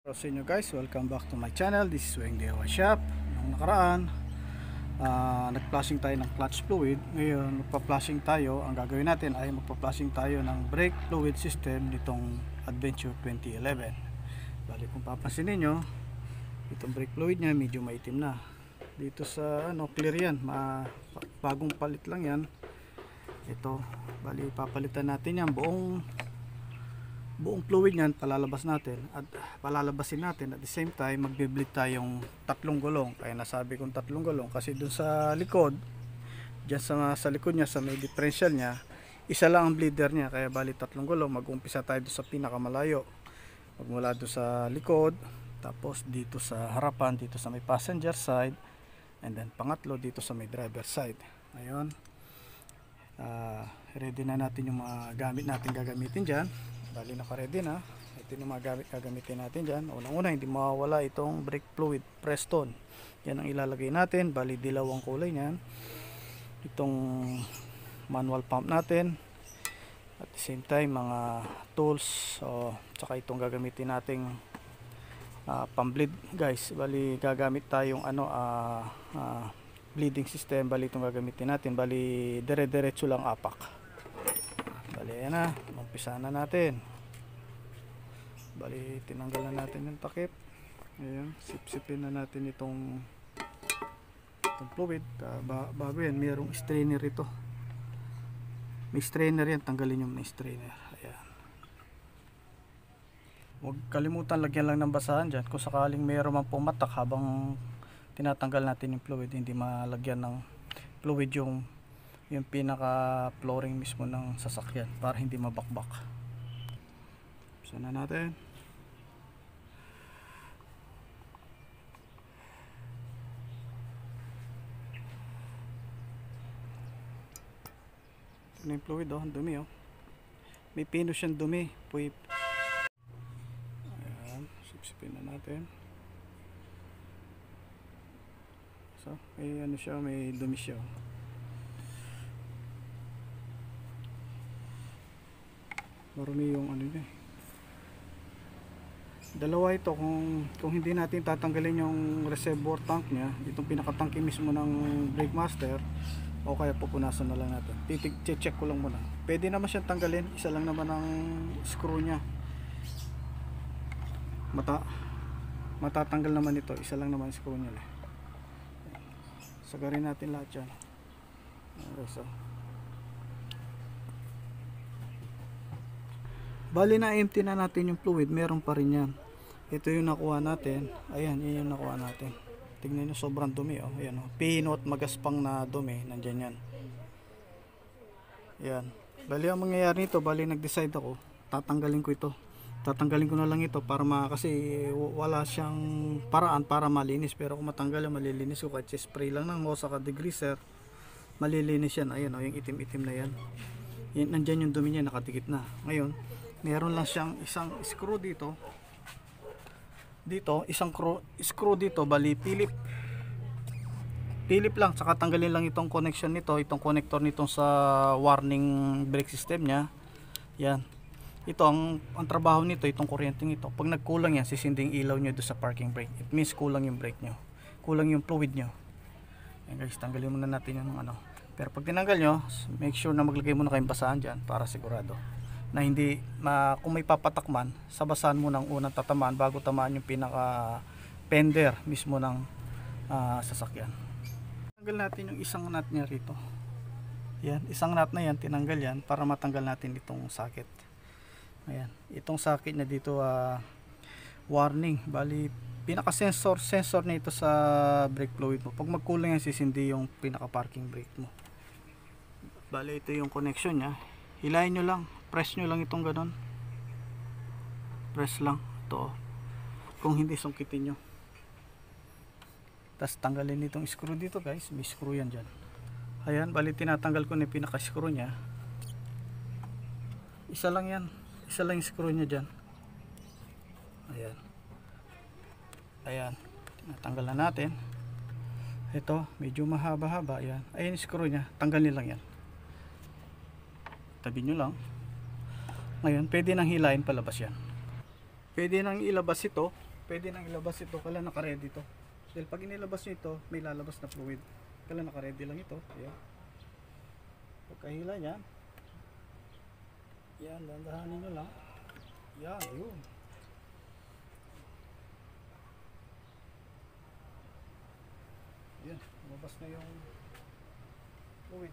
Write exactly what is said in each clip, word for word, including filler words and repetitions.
Sa inyo guys, welcome back to my channel. This is Weng D I Y Shop. Nung nakaraan, uh, nag-flushing tayo ng clutch fluid. Ngayon, magpa-flushing tayo. Ang gagawin natin ay magpa-flushing tayo ng brake fluid system nitong Adventure twenty eleven. Bali, kung papansin niyo, itong brake fluid niya medyo maitim na. Dito sa ano, clear yan. Ma bagong palit lang yan. Ito, bali papalitan natin yan buong buong fluid niyan, palalabas natin at palalabasin natin. At the same time, magbe-bleed tayong tatlong gulong. Kaya nasabi kong tatlong gulong kasi dun sa likod, dyan sa, sa likod niya, sa may differential niya, isa lang ang bleeder niya. Kaya bali tatlong gulong. Mag-umpisa tayo dun sa pinakamalayo, magmula dun sa likod, tapos dito sa harapan, dito sa may passenger side, and then pangatlo dito sa may driver side. Ngayon, uh, ready na natin yung mga gamit natin gagamitin dyan. Bali naka-ready na. Ito yung mga gamit gagamitin natin dyan. Unang-una, hindi mawawala itong brake fluid Preston. Yan ang ilalagay natin. Bali dilaw ang kulay niyan. Itong manual pump natin. At the same time, mga tools. So, tsaka itong gagamitin nating uh, pang-bleed guys. Bali gagamit tayong ano, uh, uh, bleeding system. Bali itong gagamitin natin. Bali dire-diretso lang apak. Bali ayan na, umpisa na natin. Bali tinanggal na natin yung takip. Ayan, sip-sipin na natin itong itong fluid. uh, Bago yan, mayroong strainer ito. May strainer yan, tanggalin yung may strainer. Ayan. Huwag kalimutan lagyan lang ng basahan dyan. Kung sakaling mayroon mang pumatak habang tinatanggal natin yung fluid, hindi malagyan ng fluid yung yung pinaka flooring mismo ng sasakyan para hindi mabakbak. Sana natin. Ito na yung fluid, oh, dumi, oh. May pino siyang dumi. Puwip. Ayan, sipsipin na natin. So, may ano siya, may dumi siya, oh. Marumi yung ano niya. Dalawa ito, kung kung hindi natin tatanggalin yung reservoir tank niya, itong pinakatangke mismo ng brake master, o kaya pupunasan na lang natin. Titig check ko lang muna. Pwede naman siyang tanggalin, isa lang naman ang screw niya. Mata matatanggal naman ito, isa lang naman ang screw niya. Sagarin natin lahat yan. Okay, so bali na empty na natin yung fluid, meron pa rin yan. Ito yung nakuha natin. Ayan, yun yung nakuha natin. Tignan nyo, sobrang dumi, oh. Ayan, oh. Pino at magaspang na dumi, nandyan yan. Ayan. Bali ang mangyayari nito, bali nag-decide ako, tatanggalin ko ito. Tatanggalin ko na lang ito para ma, kasi wala siyang paraan para malinis. Pero kung matanggal yan, malilinis ko. Kahit spray lang ng mosa ka degreaser, malilinis yan. Ayan, oh, yung itim-itim na yan. Yan, nandyan yung dumi niya, nakadikit na. Ngayon, meron lang siyang isang screw dito. Dito, isang screw, screw dito, bali pilip. Pilip lang, saka tanggalin lang itong connection nito, itong connector nitong sa warning brake system niya. Yan. Ito ang ang trabaho nito, itong kuryenteng ito. Pag nagkulang yan, sisinding ilaw niyo do sa parking brake. It means kulang yung brake niyo. Kulang yung fluid niyo. Yan guys, tanggalin muna natin yung ano. Pero pag tinanggal nyo, make sure na maglagay muna kayong basahan dyan para sigurado na hindi, ma, kung may papatak man, sa basahan mo ng unang tatamaan bago tamaan yung pinaka fender mismo ng uh, sasakyan. Tanggal natin yung isang nut niya rito. Yan, isang nut na yan, tinanggal yan para matanggal natin itong socket. Ayan, itong socket na dito, uh, warning, bali pinaka sensor sensor nito sa brake fluid mo. Pag magkulang yan, sisindi yung pinaka parking brake mo. Bali ito yung connection nya. Hilahin nyo lang, press nyo lang itong ganon, press lang ito, kung hindi sungkitin nyo. Tapos tanggalin itong screw dito guys, may screw yan dyan. Ayan, bali tinatanggal ko na yung pinaka screw nya. Isa lang yan, isa lang yung screw nya dyan. Ayan, ayan, tinatanggal na natin. Ito, medyo mahaba-haba. Ayan, ayan yung screw nya, tanggalin lang yan. Tabi nyo lang. Ngayon, pwede nang hilahin palabas yan. Pwede nang ilabas ito pwede nang ilabas ito, kala naka-ready to. Dahil pag inilabas nyo ito, may lalabas na fluid. Kala naka-ready lang ito. Ayan. Pagkahila niyan, yan, dandahanin nyo lang. Yan, yun. Yan, lumabas na yung fluid.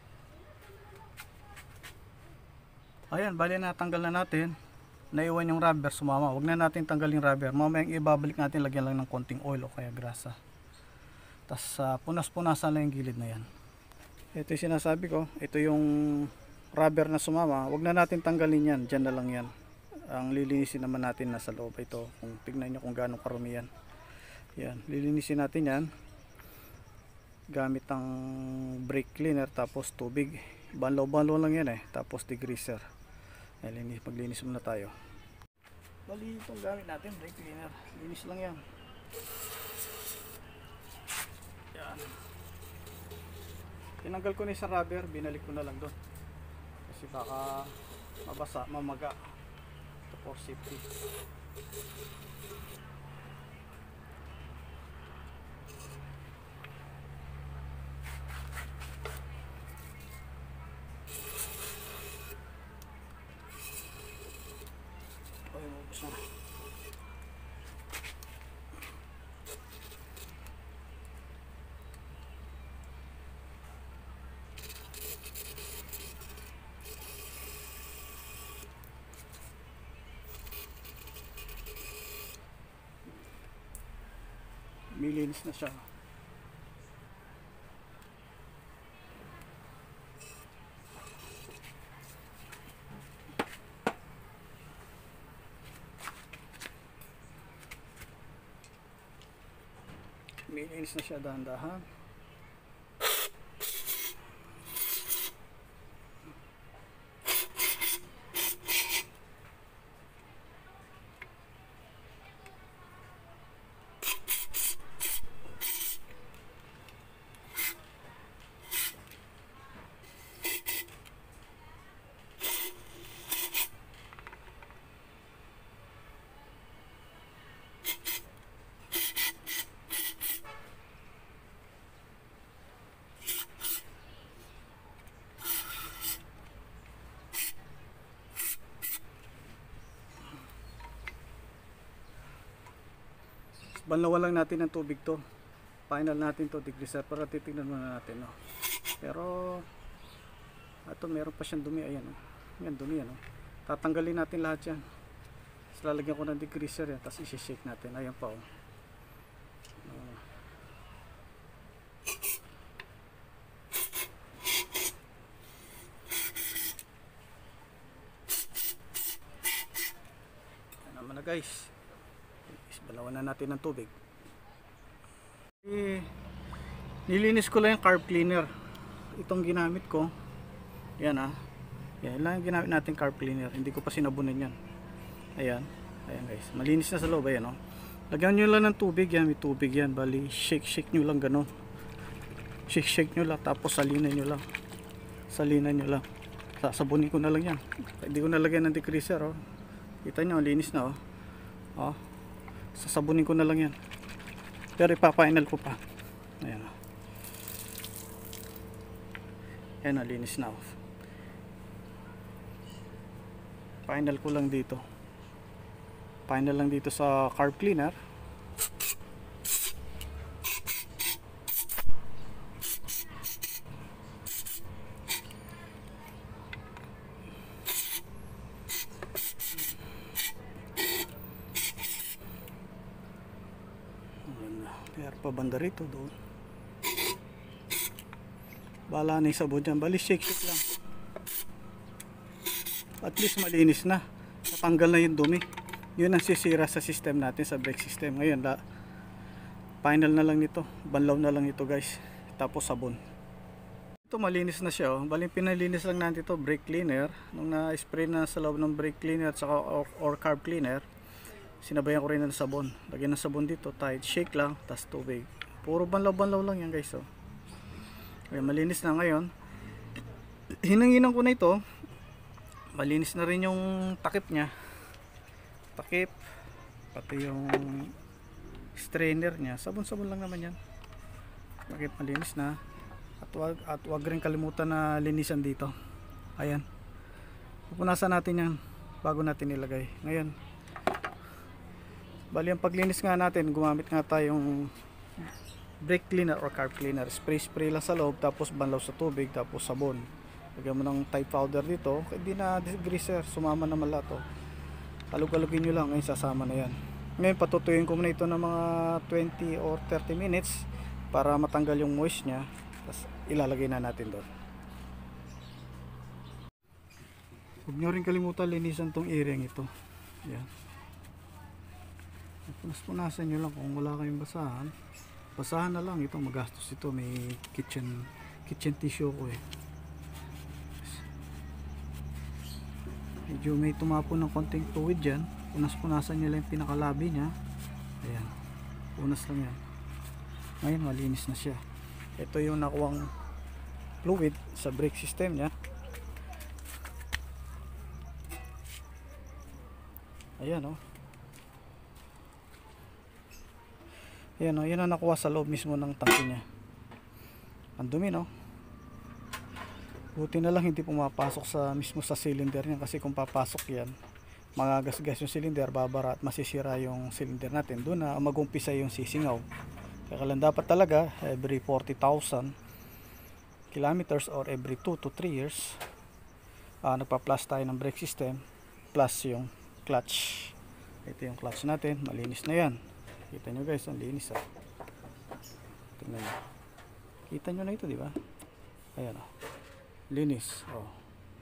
Ayan, bali natanggal na natin. Naiwan yung rubber, sumama. Huwag na natin tanggalin yung rubber. Mamayang ibabalik natin, lagyan lang ng konting oil o kaya grasa. Tapos uh, punas-punasan lang yung gilid na yan. Ito yung sinasabi ko. Ito yung rubber na sumama. Huwag na natin tanggalin yan. Diyan na lang yan. Ang lilinisin naman natin nasa loob. Ito, kung tignan nyo kung gaano karumi yan. Yan, lilinisin natin yan gamit ang brake cleaner tapos tubig. Banlaw-banlaw lang yan eh. Tapos degreaser. Linis, maglinis muna tayo. Bali itong gamit natin, brake cleaner. Linis lang yan. Yan. Tinanggal ko na sa rubber, binalik ko na lang doon. Kasi baka mabasa, mamaga. Ito for safety. Milinis na siya. Milinis na siya dahan-dahan. Banlawan lang natin ng tubig to. Final natin to, degreaser, para titignan muna natin, no. Pero ito meron pa siyang dumi, ayan, oh. Yan dumi yan, oh. Tatanggalin natin lahat yan. Tapos lalagyan ko ng degreaser yan, tapos i-shake natin. Ayan pa, oh. Uh, Ayan naman na, guys. Balawan na natin ng tubig. Eh, nilinis ko lang yung carb cleaner. Itong ginamit ko. Yan ah. Yan lang yung ginamit natin carb cleaner. Hindi ko pa sinabunan yan. Ayan. Ayan guys. Malinis na sa loob. Ayan oh. Lagyan nyo lang ng tubig. Yan. May tubig yan. Bali shake shake nyo lang gano'n. Shake shake nyo lang. Tapos salinan nyo lang. Salinan nyo lang. Sasabunin ko na lang yan. Hindi ko nalagyan ng degreaser oh. Kita nyo. Linis na oh. Oh. Sasabunin ko na lang yan. Pero ipa-final ko pa. Ayan o. Ayan o, linis na o. Final ko lang dito. Final lang dito sa carb cleaner. Kaya pa banda rito doon. Bala na yung sabon dyan. Bali shake shake lang. At least malinis na. Natanggal na yung dumi. Yun ang sisira sa system natin, sa brake system. Ngayon la, final na lang nito. Banlaw na lang ito guys. Tapos sabon. Ito malinis na siya oh. Bali pinalinis lang natin ito, brake cleaner. Nung na-spray na sa loob ng brake cleaner at saka or, or carb cleaner, sinabayan ko rin ng sabon. Lagyan ng sabon dito, tight, shake lang, tas tubig. Puro banlaw-banlaw lang yan guys oh. Okay, malinis na ngayon. Hinanginan ko na ito. Malinis na rin yung takip niya. Takip. pati yung strainer niya, sabon-sabon lang naman yan. Bakit malinis na. At wag, at wag rin kalimutan na linisan dito. Ayan, pupunasan natin yan bago natin ilagay. Ngayon, bali ang paglinis nga natin, gumamit nga tayong brake cleaner or carb cleaner. Spray spray lang sa loob, tapos banlaw sa tubig, tapos sabon. Lagyan mo ng Tide powder dito, hindi na degreaser, sumama naman lahat to. Kalug-kalugin nyo lang, ngayon sasama na yan. Ngayon patutuyuin ko muna ito ng mga twenty or thirty minutes para matanggal yung moist nya, tapos ilalagay na natin doon. Huwag nyo rin kalimutan linisan tong earring ito. Yan, punas-punasan nyo lang kung wala kayong basahan. Basahan na lang ito, magastos ito. May kitchen kitchen tissue ko eh. Medyo may tumapon ng konting fluid dyan. Punas-punasan nyo lang yung pinakalabi nya. Ayan, punas lang yan. Ngayon malinis na siya. Ito yung nakuwang fluid sa brake system nya. Ayan o. Oh. Ayan o, oh, yan ang nakuha sa loob mismo ng tangke nya. Ang dumi, no? Buti na lang hindi pumapasok sa mismo sa cylinder niya, kasi kung papasok yan, magagasgas yung cylinder, babara at masisira yung cylinder natin. Doon na mag-umpisa yung sisingaw. Kaya lang dapat talaga every forty thousand kilometers or every two to three years uh, nagpa-plus tayo ng brake system, plus yung clutch. Ito yung clutch natin, malinis na yan. Kita nyo guys, ang linis ah. Tingnan nyo. Kita nyo na ito, di ba? Ayan oh. Linis. Oh.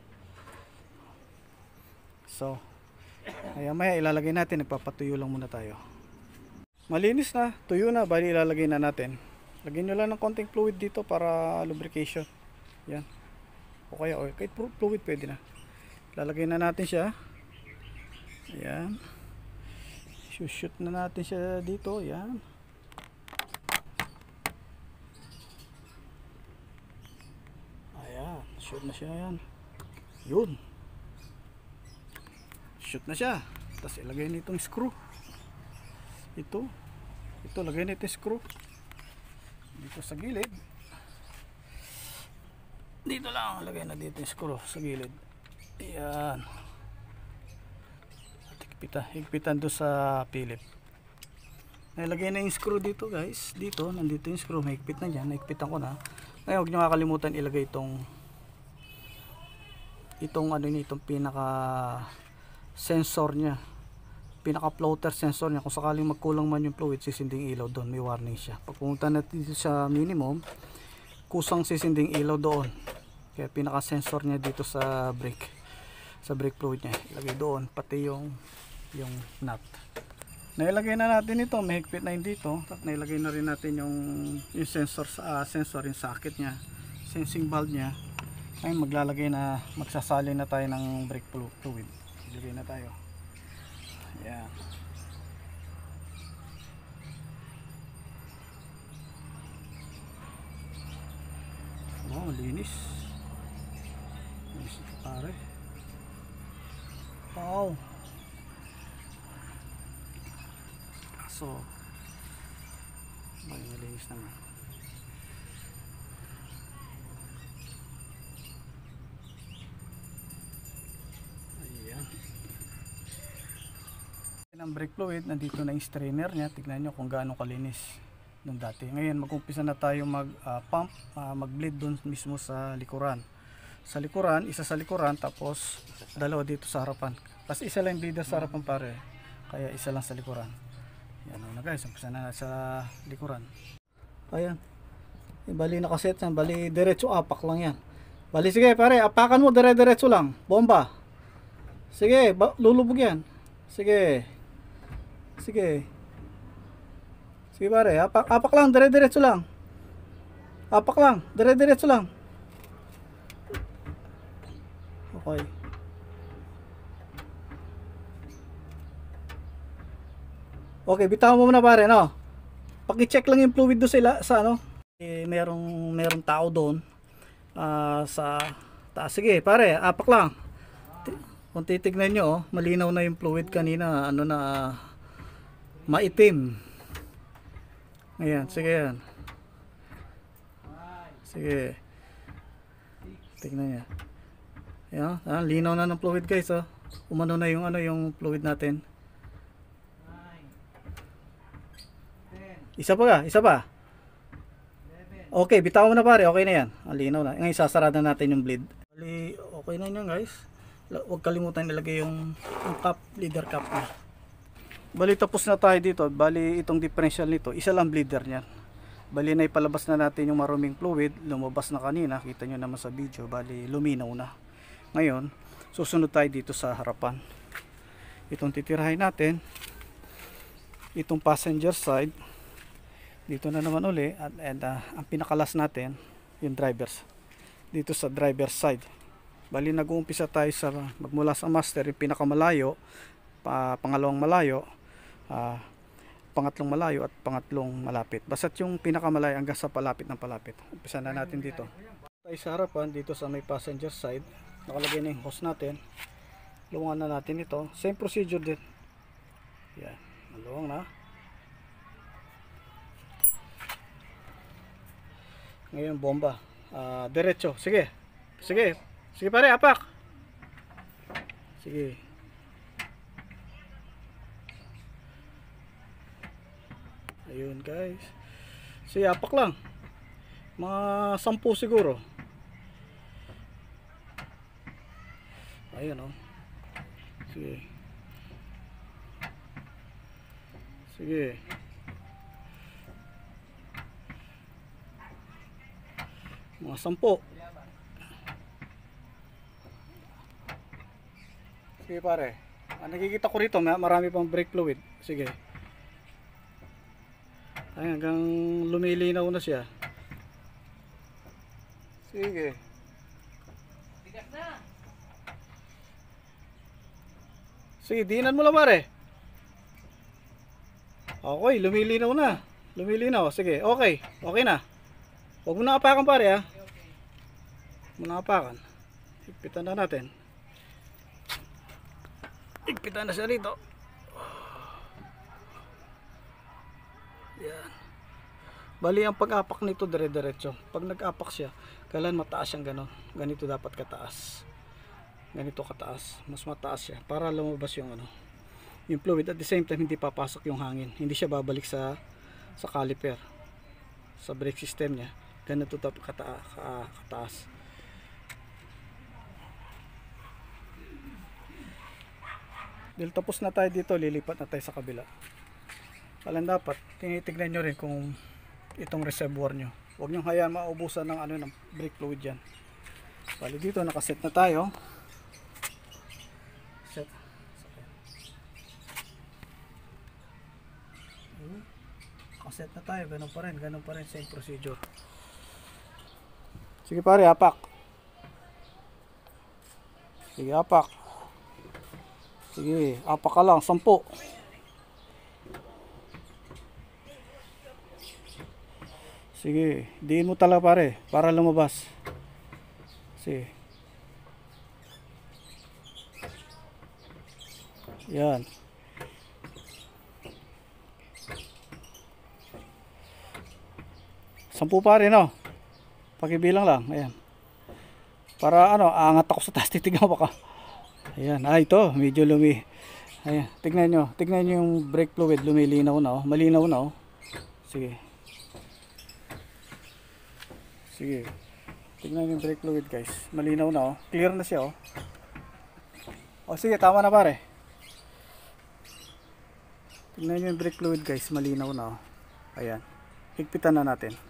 So, ayan, maya ilalagay natin. Nagpapatuyo lang muna tayo. Malinis na, tuyo na, bali ilalagay na natin. Lagyan nyo lang ng konting fluid dito para lubrication. Yan. O kaya, o kahit fluid pwede na. Ilalagay na natin siya. Ayan. Shoot na natin siya dito. Yan. Ayan. Shoot na siya. Yan. Yun. Shoot na siya. Tapos ilagay nitong screw. Ito. Ito. Lagay nito screw. Dito sa gilid. Dito lang. Lagay na dito yung screw sa gilid. Ayan. Higpitan, higpitan doon sa Philip. Nilagay na yung screw dito guys. Dito, nandito yung screw. Mahigpit na dyan. Nahigpitan ko na. Ngayon, huwag nyo kakalimutan ilagay itong itong ano nyo, itong pinaka sensor nya. Pinaka floater sensor nya. Kung sakaling magkulang man yung fluid, sisinding ilaw doon. May warning siya. Pag pumunta natin dito sa minimum, kusang sisinding ilaw doon. Kaya pinaka sensor nya dito sa brake. Sa brake fluid nya. Ilagay doon. Pati yung yung nut. Nailagay na natin ito, may higpit na yun dito. At nailagay na rin natin yung yung sensor uh, sensor yung socket nya, sensing valve nya. Ngayon maglalagay na, magsasali na tayo ng brake fluid. Ilagay na tayo. Ayan. Wow, linis. Linis ito pare. Wow. So, may malinis naman. Ayan. Ang brake fluid, nandito na yung strainer nya. Tignan nyo kung gaano kalinis nung dati. Ngayon, mag-umpisa na tayo mag-pump, uh, uh, mag-bleed doon mismo sa likuran. Sa likuran, isa sa likuran, tapos dalawa dito sa harapan. Kasi isa lang yung bleeder sa harapan pare. Kaya isa lang sa likuran. Yan na guys, umpisa na sa likuran. Ayan. E, bali nakaset yan. Bali diretso apak lang yan. Bali sige pare, apakan mo dire-diretso lang. Bomba. Sige, lulubog yan. Sige. Sige. Sige pare, apak, apak lang, dire-diretso lang. Apak lang, dire-diretso lang. Okay. Okay, bitawan mo muna pare, no? Paki-check lang yung fluid do sa, sa ano. Eh, merong, merong tao doon. Uh, sa taas. Sige, pare, apak lang. Kung titignan nyo, oh, malinaw na yung fluid kanina. Ano na, maitim. Ayan, sige yan. Sige. Tignan niya. Ayan, ah, linaw na ng fluid guys, oh. Umano na yung ano yung fluid natin. Isa pa ka, isa pa. Okay, bitawan mo na pare, okay na yan. Ang linaw na. Ngayon sasarada natin yung bleed. Bali, okay na yun guys. Huwag kalimutan nilagay yung, yung cap, leader cap na. Bali tapos na tayo dito. Bali itong differential nito, isa lang bleeder niyan. Bali na ipalabas na natin yung maruming fluid. Lumabas na kanina, kita nyo naman sa video. Bali luminaw na. Ngayon, susunod tayo dito sa harapan. Itong titirahin natin, itong passenger side. Dito na naman uli at and, uh, ang pinakalas natin yung drivers dito sa driver side. Bali nag-uumpisa tayo sa magmula sa master yung pinakamalayo, pa, pangalawang malayo, uh, pangatlong malayo at pangatlong malapit. Basta't yung pinakamalayo hanggang sa palapit ng palapit. Umpisa na natin dito. Tayo sa harapan dito sa may passenger side. Nakalagay na yung hose natin. Luwangan na natin ito. Same procedure din. Yan, maluwang na. Ngayon bomba, uh, diretso, sige, sige, sige pare, apak, sige, ayun guys, sige apak lang, mga sampu siguro, ayun oh, sige, sige. Mga sampo. Sige pare. Ah, nakikita ko rito marami pang brake fluid. Sige. Ay, hanggang lumilinaw na siya. Sige. Bigas na. Sige, diinan mo lang pare. Okay, lumilinaw na. Lumilinaw. Sige, okay. Okay na. Huwag mo na apakan pare ha. Huwag mo na apakan. Higpitan na natin. Higpitan na siya rito. Yan. Bali ang pag-apak nito dire-diretso. Pag nag-apak siya, kailan mataas siyang ganon. Ganito dapat kataas. Ganito kataas. Mas mataas siya. Para lumabas yung ano. Yung fluid. At the same time hindi papasok yung hangin. Hindi siya babalik sa sa caliper. Sa brake system niya. Ganito dapat kata kataas. Dahil tapos na tayo dito, lilipat na tayo sa kabila. Kailan dapat, tinitignan nyo rin kung itong reservoir nyo. Huwag nyo hayaan maubusan ng, ano, ng brake fluid dyan. Bali dito, nakaset na tayo. Set. Nakaset na tayo, ganun pa rin, ganun pa rin, same procedure. Sige pare, apak. Sige, apak. Sige, apak ka lang, sampu. Sige, diin mo talaga pare, para lumabas. Sige. Yan. Sampu pare, no? Pakibilang lang, ayan. Para ano, aangat ako sa taas, titignan mo ka. Ayan, ah ito, medyo lumi. Ayan, tignan nyo, tignan nyo yung brake fluid, lumilinaw na oh, malinaw na oh. Sige. Sige. Tignan nyo yung brake fluid guys, malinaw na oh, clear na siya oh. O sige, tama na pare. Tignan nyo yung brake fluid guys, malinaw na oh. Ayan, higpitan na natin.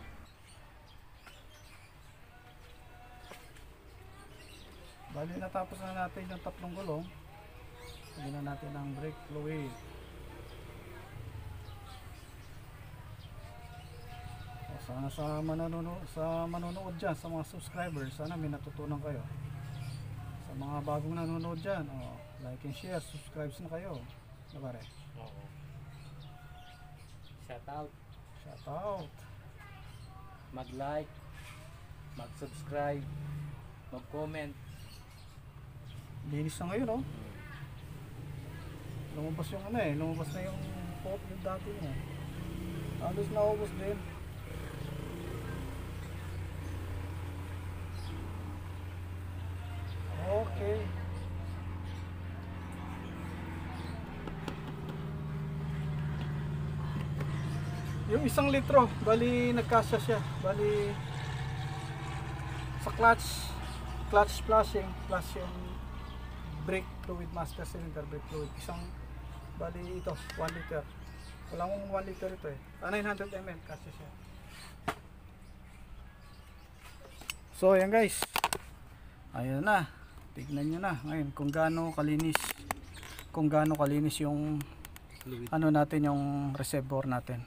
Bali natapos na natin yung tatlong gulong. Lagyan na natin ang brake fluid. O, sana sa manonood, sa manonood dyan, sa mga subscribers, sana may natutunan kayo. Sa mga bagong nanonood dyan, o, like and share, subscribe na kayo. Diba re? Oo. Shout out. Shout out. Mag-like, mag-subscribe, mag-comment. Linis na ngayon oh. Lumabas yung ano eh, lumabas na yung po yung dati niya. Halos naubos din. Okay. Yung isang litro, bali nagkasya siya. Bali sa clutch, clutch splashing, plus yung brake fluid, master cylinder brake fluid. Isang, bali ito, one liter. Wala mong one liter ito eh. Ah, nine hundred milliliters, kasya siya. So, ayan guys. Ayan na. Tignan nyo na ngayon kung gaano kalinis. Kung gaano kalinis yung Fluid. ano natin, yung reservoir natin.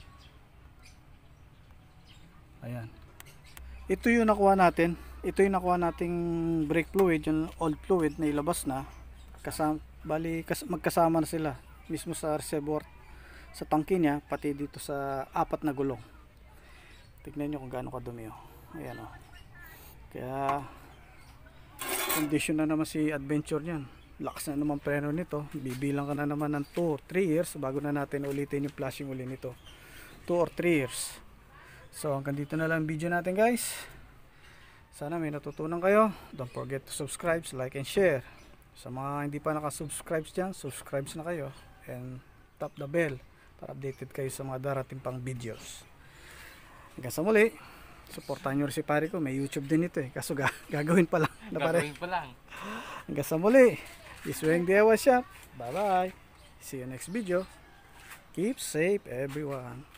Ayan. Ito yung nakuha natin. Ito yung nakuha nating brake fluid, yung old fluid na ilabas na. Kasama, bali kas, magkasama na sila mismo sa reservoir, sa tangke niya, pati dito sa apat na gulong. Tignan nyo kung gaano kadumi. Oh. Ayan oh. Kaya condition na naman si Adventure niyan. Lakas na naman preno nito. Bibilang ka na naman ng two or three years bago na natin ulitin yung flashing uli nito. two or three years. So hanggang dito na lang video natin guys. Sana may natutunan kayo. Don't forget to subscribe, like and share. Sa mga hindi pa nakasubscribe dyan, subscribe na kayo. And tap the bell para updated kayo sa mga darating pang videos. Hanggang sa muli. Supportahan nyo rin si pare ko. May YouTube din ito eh. Kaso ga gagawin pa lang. Na pare. Gagawin pa lang. Hanggang sa muli. This is Weng D I Y Shop. Bye bye. See you next video. Keep safe everyone.